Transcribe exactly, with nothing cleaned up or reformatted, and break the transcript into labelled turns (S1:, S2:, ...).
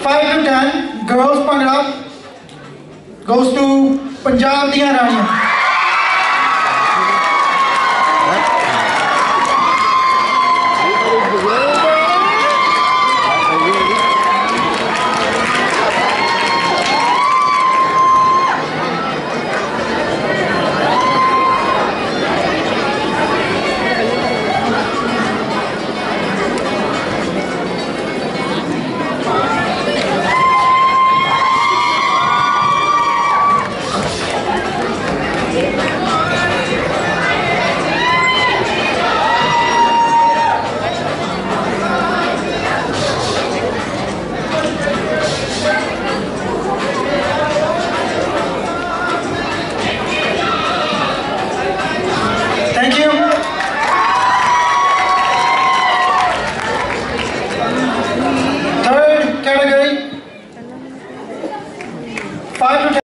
S1: five to ten girls Bhangra goes to Punjab diyan Raniyan. Thank you. Third category, five to ten.